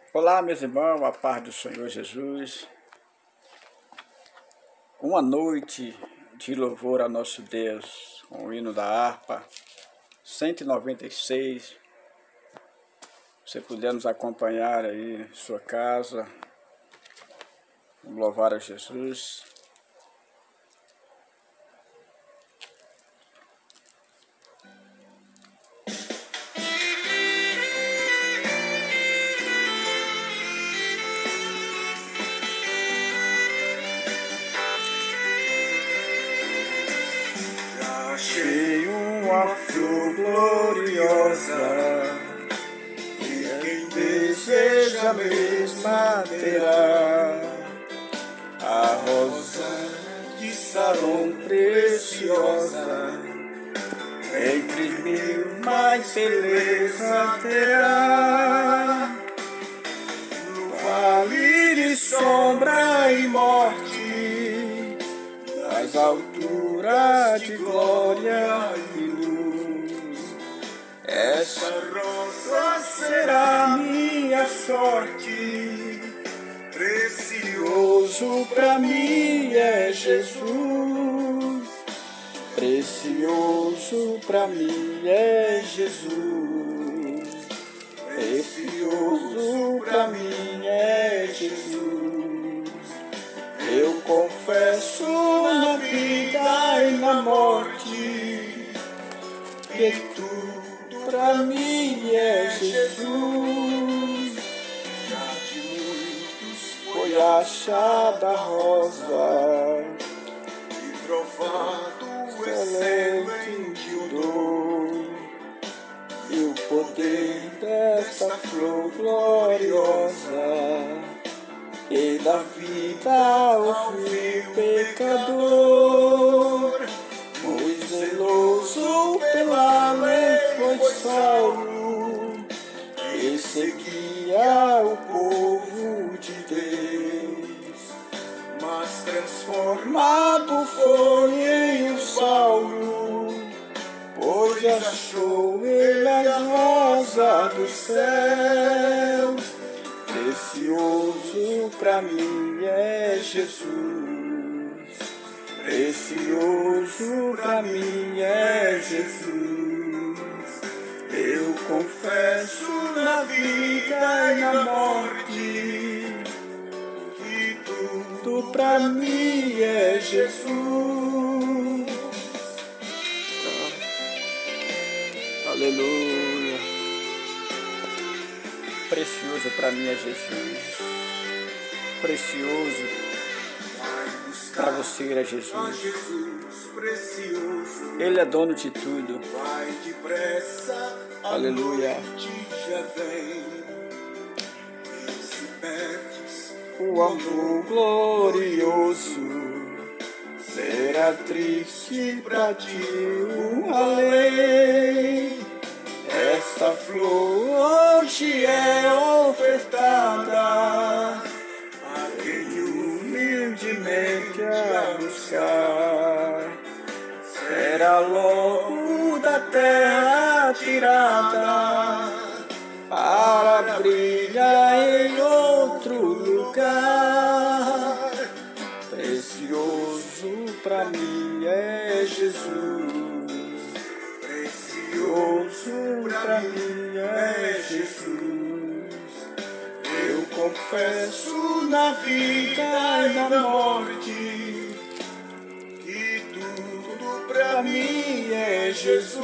Olá, meus irmãos, a paz do Senhor Jesus. Uma noite de louvor a nosso Deus, com o hino da harpa 196. Se puder nos acompanhar aí em sua casa, vamos louvar a Jesus. Achei uma flor gloriosa, e quem deseja a mesma terá. A rosa de Saron preciosa, entre mil mais beleza terá. No vale de sombra e morte, das alturas de glória e luz, essa rosa será minha sorte. Precioso pra mim é Jesus, precioso pra mim é Jesus, precioso pra mim é Jesus. Eu confesso na vida e na morte que tudo pra mim é Jesus. Já de muitos foi achada a rosa e provado excelente odor, e o poder desta flor gloriosa e da vida ao vil pecador. Muito zeloso pela lei foi Saulo, e seguia o povo de Deus, mas transformado foi em um Saulo, pois achou ele as rosas dos céus. Precioso pra mim é Jesus, precioso pra mim é Jesus. Eu confesso na vida e na morte que tudo pra mim é Jesus. Aleluia. Precioso para mim é Jesus, precioso para você é Jesus. Ele é dono de tudo. Aleluia. O amor glorioso será triste para ti uma lei. Esta flor hoje é ofertada a quem humildemente a buscar. Será logo da terra tirada para brilhar em outro lugar. Precioso para mim é Jesus, precioso pra mim é Jesus. Eu confesso na vida e na morte que tudo pra mim é Jesus.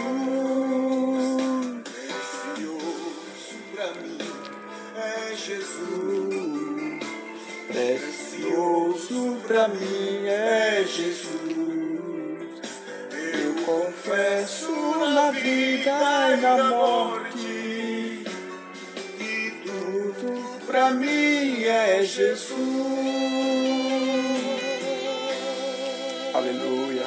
Precioso pra mim é Jesus, precioso pra mim é Jesus. Eu confesso na vida e na morte que tudo pra mim é Jesus. Aleluia.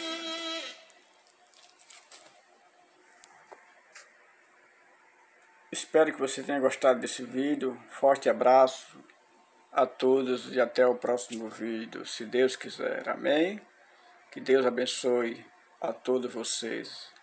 Espero que você tenha gostado desse vídeo. Forte abraço a todos e até o próximo vídeo, se Deus quiser. Amém? Que Deus abençoe a todos vocês.